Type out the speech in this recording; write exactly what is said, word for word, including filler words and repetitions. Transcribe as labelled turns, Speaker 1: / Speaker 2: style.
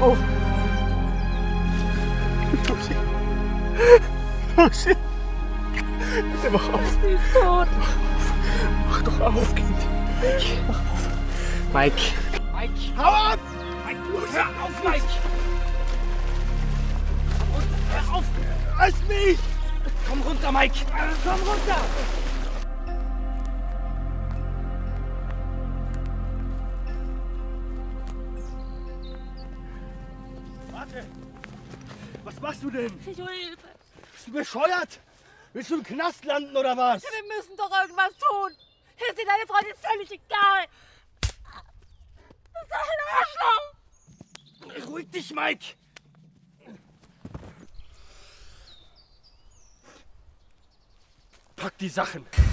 Speaker 1: auf! Lucy! Lucy! Bitte mach auf!
Speaker 2: Sie ist tot!
Speaker 1: Mach doch auf, Kind! Mach auf! Mike!
Speaker 3: Mike!
Speaker 1: Hau ab!
Speaker 3: Mike, hör auf, Mike! Und hör auf!
Speaker 1: Lass mich!
Speaker 3: Komm runter, Mike! Komm runter!
Speaker 1: Warte! Was machst du denn?
Speaker 2: Ich will Hilfe.
Speaker 1: Bist du bescheuert? Willst du im Knast landen oder was?
Speaker 2: Wir müssen doch irgendwas tun. Ist dir deine Freundin völlig egal? Das ist ein Arschloch!
Speaker 3: Ruhig dich, Mike!
Speaker 1: Pack die Sachen!